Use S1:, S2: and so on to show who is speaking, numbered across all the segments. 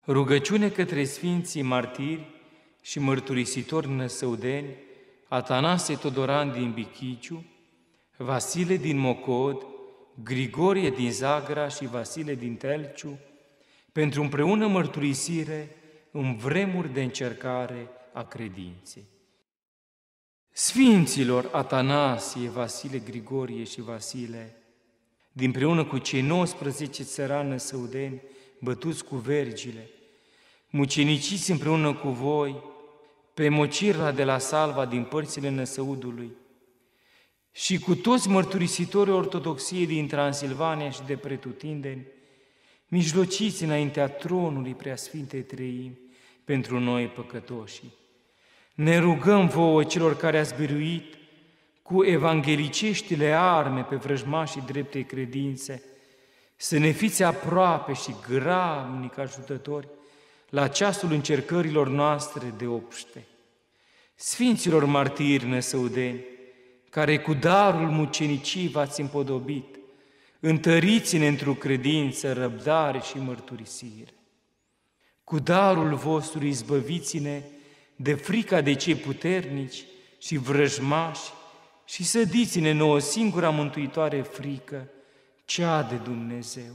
S1: Rugăciune către Sfinții Martiri și mărturisitori năsăudeni, Atanasie Todoran din Bichiciu, Vasile din Mocod, Grigorie din Zagra și Vasile din Telciu, pentru împreună mărturisire în vremuri de încercare a credinței. Sfinților Atanasie, Vasile, Grigorie și Vasile, dinpreună cu cei 19 țărani năsăudeni, bătuți cu vergile, muceniciți împreună cu voi, pe Mocirla de la Salva din părțile Năsăudului, și cu toți mărturisitorii ortodoxiei din Transilvania și de pretutindeni, mijlociți înaintea tronului Preasfintei Treimi pentru noi păcătoșii. Ne rugăm vouă, celor care ați biruit cu evangheliceștile arme pe vrăjmașii dreptei credințe, să ne fiți aproape și grabnic ajutători la ceasul încercărilor noastre de obște. Sfinților martiri năsăudeni, care cu darul mucenicii v-ați împodobit, întăriți-ne într-o credință, răbdare și mărturisire. Cu darul vostru izbăviți-ne de frica de cei puternici și vrăjmași și sădiți-ne nouă singura mântuitoare frică, cea de Dumnezeu.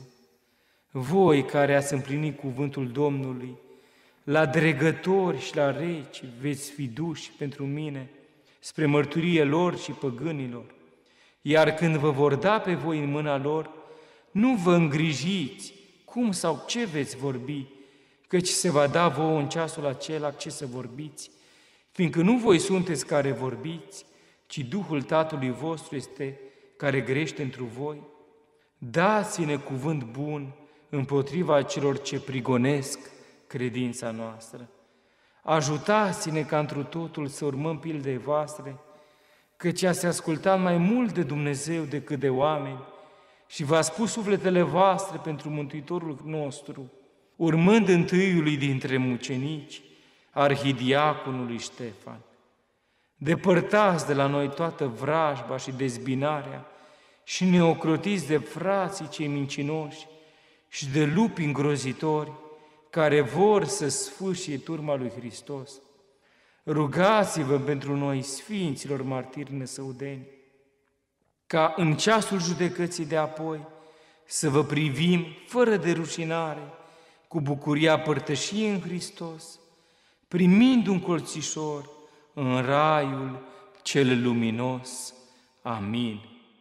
S1: Voi care ați împlinit cuvântul Domnului, la dregători și la reci veți fi duși pentru mine spre mărturie lor și păgânilor, iar când vă vor da pe voi în mâna lor, nu vă îngrijiți cum sau ce veți vorbi, căci se va da vouă în ceasul acela ce să vorbiți, fiindcă nu voi sunteți care vorbiți, ci Duhul Tatălui vostru este care grește întru voi. Dați-ne cuvânt bun împotriva celor ce prigonesc credința noastră. Ajutați-ne ca întru totul să urmăm pildei voastre, căci ați ascultat mai mult de Dumnezeu decât de oameni și v-ați pus sufletele voastre pentru Mântuitorul nostru, urmând întâiului dintre mucenici, arhidiaconului Ștefan. Depărtați de la noi toată vrajba și dezbinarea și ne ocrotiți de frații cei mincinoși și de lupi îngrozitori care vor să sfâșie turma lui Hristos. Rugați-vă pentru noi, Sfinților Martiri năsăudeni, ca în ceasul judecății de apoi să vă privim fără de rușinare, cu bucuria părtășiei în Hristos, primind un colțișor în raiul cel luminos. Amin.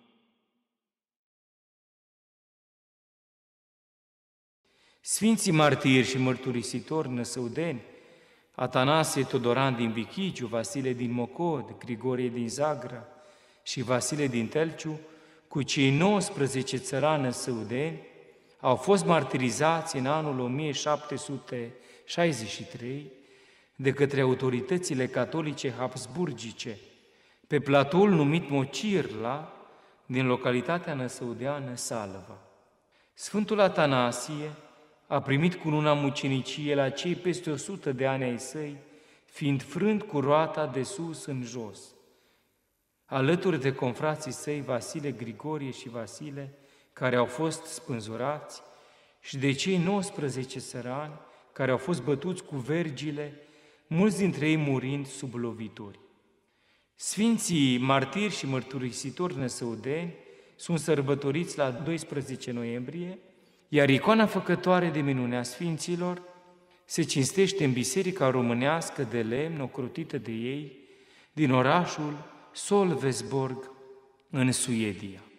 S1: Sfinții martiri și mărturisitori năsăudeni, Atanasie Todoran din Bichiciu, Vasile din Mocod, Grigorie din Zagra și Vasile din Telciu, cu cei 19 țărani năsăudeni, au fost martirizați în anul 1763 de către autoritățile catolice habsburgice, pe platoul numit Mocirla, din localitatea năsăudeană Salva. Sfântul Atanasie a primit cununa mucenicie la cei peste 100 de ani ai săi, fiind frânt cu roata de sus în jos. Alături de confrații săi Vasile, Grigorie și Vasile, care au fost spânzurați, și de cei 19 țărani care au fost bătuți cu vergile, mulți dintre ei murind sub lovituri. Sfinții martiri și mărturisitori năsăudeni sunt sărbătoriți la 12 noiembrie, iar icoana făcătoare de minune a Sfinților se cinstește în biserica românească de lemn ocrotită de ei din orașul Solvesborg în Suedia.